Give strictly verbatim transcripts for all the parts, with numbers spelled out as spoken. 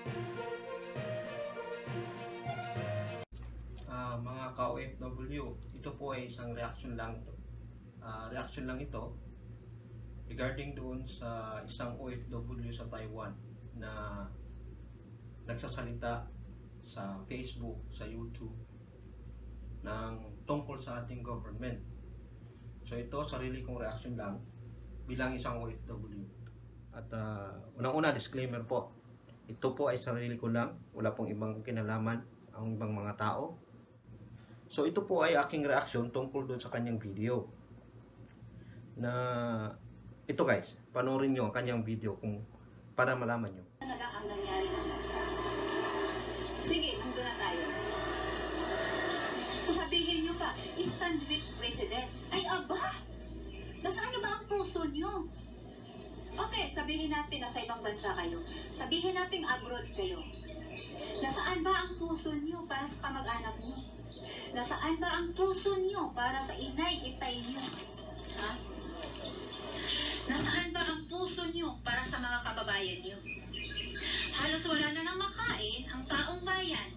Uh, mga ka-O F W, ito po ay isang reaction lang ito. Uh, reaction lang ito regarding doon sa isang O F W sa Taiwan na nagsasalita sa Facebook, sa YouTube ng tungkol sa ating government. So ito, sarili kong reaction lang bilang isang O F W. At uh, unang-una, disclaimer po, ito po ay sarili ko lang, wala pong ibang kinalaman ang ibang mga tao. So ito po ay aking reaction tungkol doon sa kanyang video. Na ito guys, panoorin nyo ang kanyang video kung para malaman nyo. Ano lang ang nangyari ng bansa? Sige, nandun na tayo. Sasabihin nyo pa, stand with President. Ay aba! Nasaan na ba ang puso nyo? Okay, sabihin natin nasa ibang bansa kayo. Sabihin natin abroad kayo. Nasaan ba ang puso nyo para sa kamag-anak nyo? Nasaan ba ang puso nyo para sa inay, itay nyo? Ha? Nasaan ba ang puso nyo para sa mga kababayan nyo? Halos wala na nang makain ang taong bayan.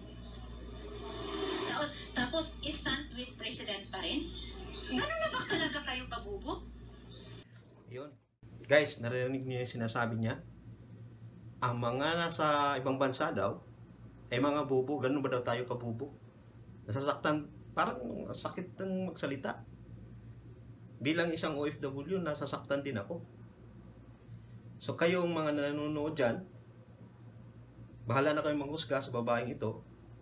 Tapos, stand with President pa rin? Gano'n na ba talaga kayo kabubo? Yun. Guys, narinig niyo yung sinasabi niya? Ang mga nasa ibang bansa daw, ay mga bubo. Ganun ba daw tayo kabubo? Nasasaktan, parang sakit ng magsalita. Bilang isang O F W, nasasaktan din ako. So kayong mga nanonood dyan, bahala na kayong manghusga sa babaeng ito.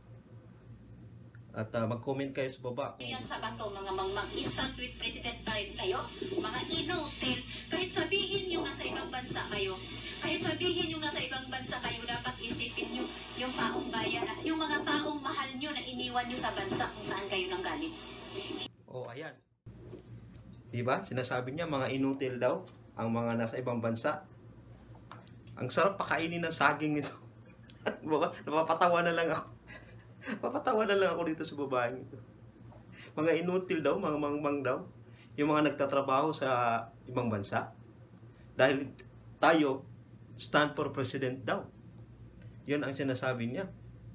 At uh, mag-comment kayo sa baba. Yan sa bato, mga mangmang, stand with President pa rin kayo. Mga inutil, kahit sabihin nyo nasa ibang bansa kayo, kahit sabihin nyo nasa ibang bansa kayo, dapat isipin nyo yung taong bayan at yung mga taong mahal nyo na iniwan nyo sa bansa kung saan kayo nanggaling. Oh, ayan. Diba? Sinasabi niya, mga inutil daw ang mga nasa ibang bansa. Ang sarap pakainin ng saging nito. Diba? Napapatawa na lang ako. Papatawa na lang ako dito sa babaeng ito. Mga inutil daw, mga mangmang daw. Yung mga nagtatrabaho sa ibang bansa. Dahil tayo, stand for president daw. Yun ang sinasabi niya.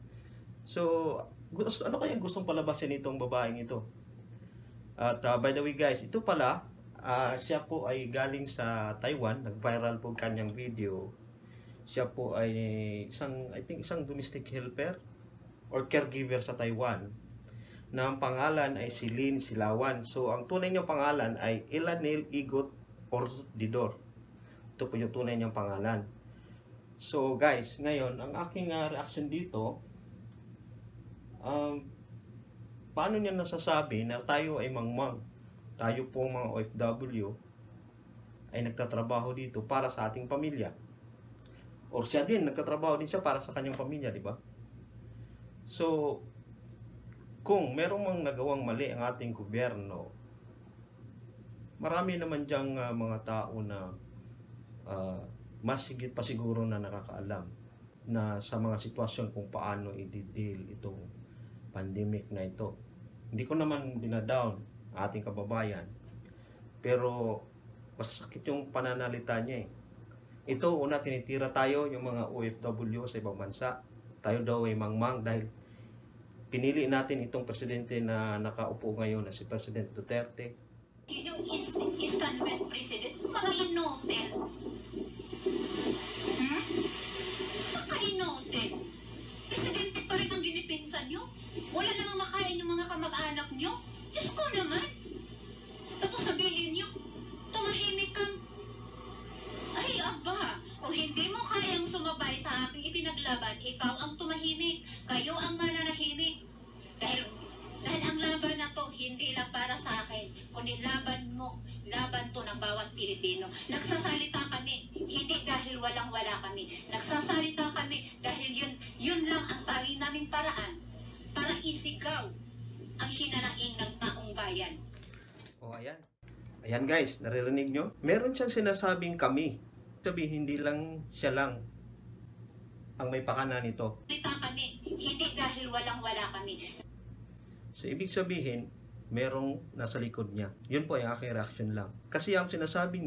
So, gusto, ano kaya gustong palabasin itong babaeng ito? At uh, by the way guys, ito pala, uh, siya po ay galing sa Taiwan. Nag-viral po kanyang video. Siya po ay isang, I think isang domestic helper or caregiver sa Taiwan na ang pangalan ay si Lynn Silawan. So, ang tunay niyang pangalan ay Elanil Igot Ordidor. Ito po yung tunay niyang pangalan. So, guys, ngayon, ang aking uh, reaction dito, um, paano niya nasasabi na tayo ay mangmang? Tayo po mga O F W ay nagtatrabaho dito para sa ating pamilya. Or siya din, nagtatrabaho din siya para sa kanyang pamilya, di ba? So, kung merong mang nagawang mali ang ating gobyerno, marami naman diyang uh, mga tao na uh, mas higit pa siguro na nakakaalam na sa mga sitwasyon kung paano i-deal itong pandemic na ito. Hindi ko naman dinadown ating kababayan, pero masakit yung pananalita niya eh. Ito, una, tinitira tayo yung mga O F W sa ibang bansa. Tayo daw ay mangmang dahil pinili natin itong presidente na nakaupo ngayon na si President Duterte. Yung stand with President, mga inutil. Hmm? Maka-inutil. Presidente pa rin ang ginipinsan nyo. Wala namang makain yung mga kamag-anak nyo. Diyos ko naman. Tapos sabihin nyo, tumahimik kang. Ay, aba, kung hindi mo kayang sumabay sa aking ipinaglaban, ikaw ang tumahimik, kayo ang mananahimik. Dahil, dahil ang laban na to, hindi lang para sa akin, kundi laban mo, laban to ng bawat Pilipino. Nagsasalita kami, hindi dahil walang-wala kami. Nagsasalita kami dahil yun, yun lang ang tanging naming paraan para isigaw ang hinanaing ng taong bayan. O, oh, ayan. Ayan guys, naririnig nyo? Meron siyang sinasabing kami. Sabihin, hindi lang siya lang ang may pakana nito. Salita kami, hindi dahil walang-wala kami. So, ibig sabihin, merong nasa likod niya. Yun po yung aking reaction lang. Kasi ang sinasabi niya,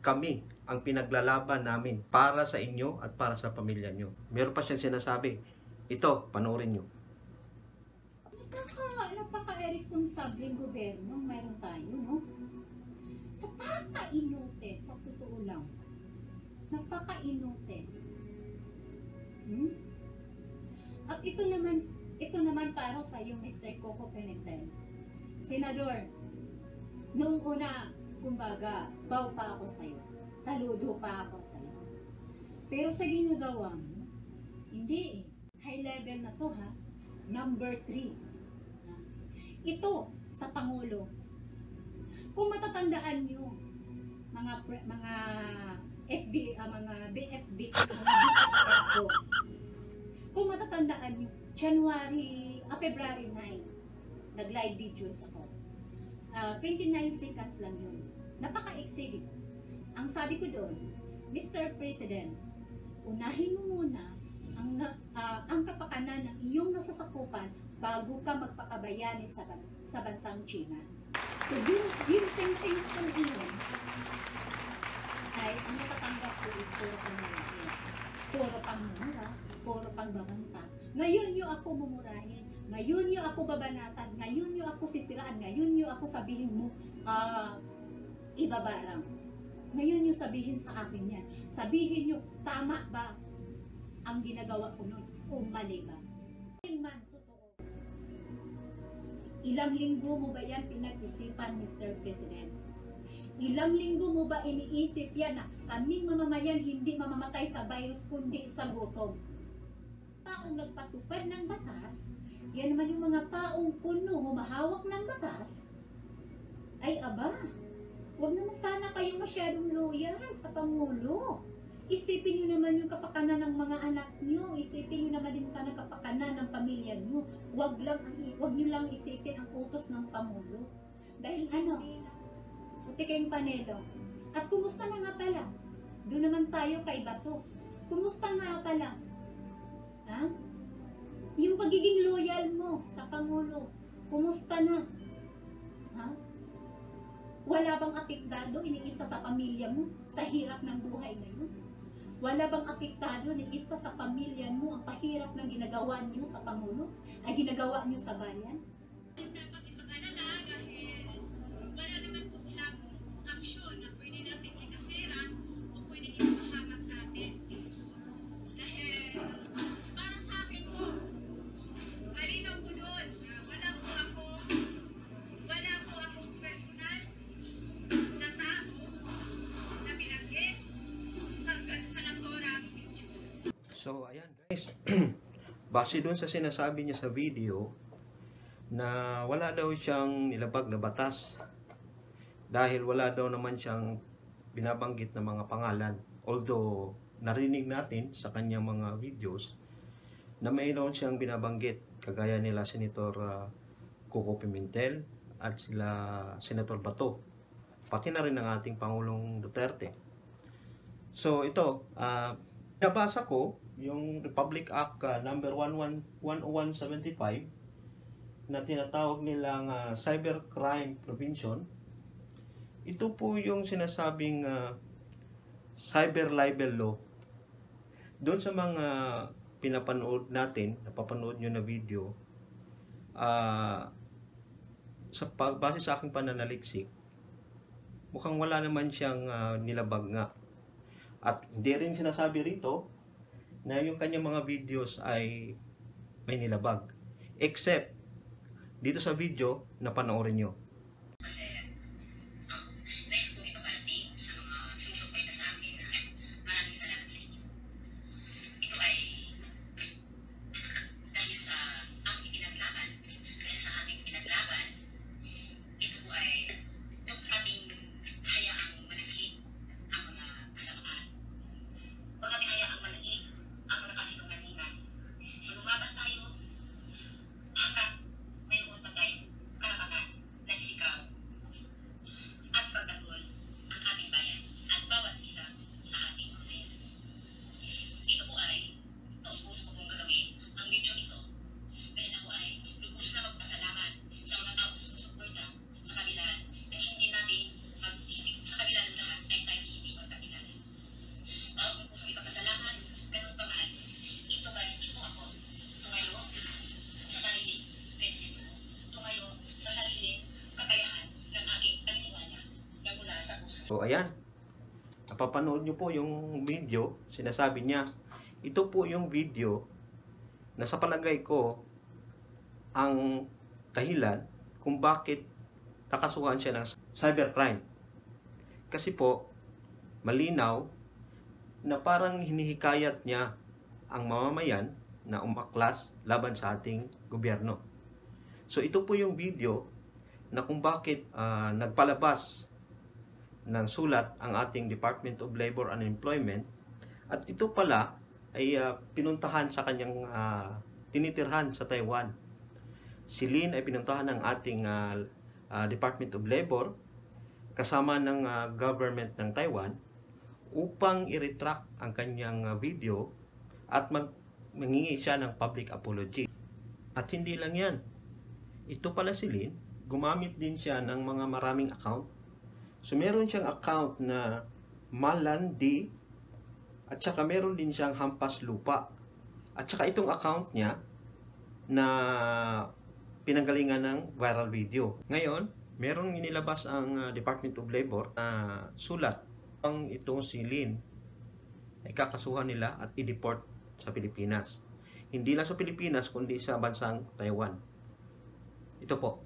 kami ang pinaglalaban namin para sa inyo at para sa pamilya nyo. Meron pa siyang sinasabi. Ito, panoorin nyo. Napaka, napaka-irresponsableng gobyerno mayroon tayo, no? Napaka-inute, sa totoo lang. Napaka-inute. Hmm? At ito naman, ito naman para sa iyo, Mister Coco Pimentel. Senador, noong una, kumbaga, bow pa ako sa iyo. Saludo pa ako sa iyo. Pero sa ginagawa mo, hindi eh. High level na to, ha? Number three. Ito, sa Pangulo. Kung matatandaan nyo, mga pre- mga F B, ah, mga B F B, mga B F F ko, kung matatandaan nyo, January, ah, February nine, nag-live videos ako. Uh, twenty-nine seconds lang yun. Napaka-excited. Ang sabi ko doon, Mister President, unahin mo muna ang, uh, ang kapakanan ng iyong nasasakupan bago ka magpakabayani sa, sa bansang China. So, yung, yung sentence kong iyon ay ang natatanggap ko is puro pang murahin. Puro pang mura, puro pang babanta. Ngayon nyo ako mumurahin. Ngayon nyo ako babanatan. Ngayon nyo ako sisiraan. Ngayon nyo ako sabihin mo, uh, ibabarang. Ngayon nyo sabihin sa akin yan. Sabihin nyo, tama ba ang ginagawa ko nun? O mali ba? Man, totoo. Ilang linggo mo ba yan pinag-isipan, Mister President? Ilang linggo mo ba iniisip yan na kaming mamamayan hindi mamamatay sa virus kundi sa gutom? Taong nagpatupad ng batas, yan naman yung mga taong kuno humahawak ng batas, ay aba, huwag naman sana kayong masyadong loyal sa Pangulo. Isipin nyo naman yung kapakanan ng mga anak nyo. Isipin nyo naman din sana kapakanan ng pamilya nyo. Huwag lang, huwag nyo lang isipin ang utos ng Pangulo. Dahil ano, puti kayong panelo. At kumusta na nga pala? Doon naman tayo kay Bato. Kumusta nga pala? Ha? Yung pagiging loyal mo sa Pangulo, kumusta na? Ha? Wala bang apektado iniisa sa pamilya mo sa hirap ng buhay ngayon? Wala bang apektado iniisa sa pamilya mo ang pahirap ng ginagawa niyo sa Pangulo? Ay ginagawa niyo sa bayan? Dapat ipag-alala dahil wala naman po silang aksyon na pwede natin ikasira o pwede ipahamak sa atin. Dahil para sa akin po, malinaw po doon na wala po ako, wala po akong personal na tao na binanggit sa Senatora Pichu. So, ayan guys. Base doon sa sinasabi niya sa video na wala daw siyang nilabag na batas dahil wala daw naman siyang binabanggit na mga pangalan. Although, narinig natin sa kanyang mga videos na mayroon siyang binabanggit kagaya nila Senator uh, Coco Pimentel at sila Senator Bato. Pati na rin ang ating Pangulong Duterte. So, ito, uh, nabasa ko yung Republic Act uh, number one oh one seventy-five na tinatawag nilang uh, Cybercrime Prevention. Ito po yung sinasabing uh, cyber libel law. Doon sa mga pinapanood natin, napapanood nyo na video, uh, sa base sa aking pananaliksik, mukhang wala naman siyang uh, nilabag nga. At hindi rin sinasabi rito na yung kanyang mga videos ay may nilabag. Except, dito sa video na panoorin nyo. Kasi, um, nais kong ipaparating sa mga sumusupport na sa akin na maraming salamat sa inyo. Ito ay dahil sa aking pinaglaban, dahil sa aking pinaglaban, ito po ay huwag nating hayaang manahimik ang mga kasamaan. Huwag nating hayaang manahimik ang mga kasinungalingan. So, lumaban tayo hanggat mayroon pa tayong karapatan na So ayan, napapanood nyo po yung video, sinasabi niya, ito po yung video na sa palagay ko ang dahilan kung bakit nakasuhan siya ng cybercrime. Kasi po, malinaw na parang hinihikayat niya ang mamamayan na umaklas laban sa ating gobyerno. So ito po yung video na kung bakit uh, nagpalabas ng sulat ang ating Department of Labor and Employment, at ito pala ay uh, pinuntahan sa kanyang uh, tinitirhan sa Taiwan. Si Lin ay pinuntahan ng ating uh, uh, Department of Labor kasama ng uh, government ng Taiwan upang i-retract ang kanyang uh, video at mag mangingi siya ng public apology. At hindi lang yan. Ito pala si Lin, gumamit din siya ng mga maraming account. So meron siyang account na Malandi at saka meron din siyang Hampas Lupa. At saka itong account niya na pinanggalingan ng viral video. Ngayon, merong inilabas ang uh, Department of Labor na uh, sulat ang itong si Lin ay kakasuhan nila at i-deport sa Pilipinas. Hindi lang sa Pilipinas kundi sa bansang Taiwan. Ito po.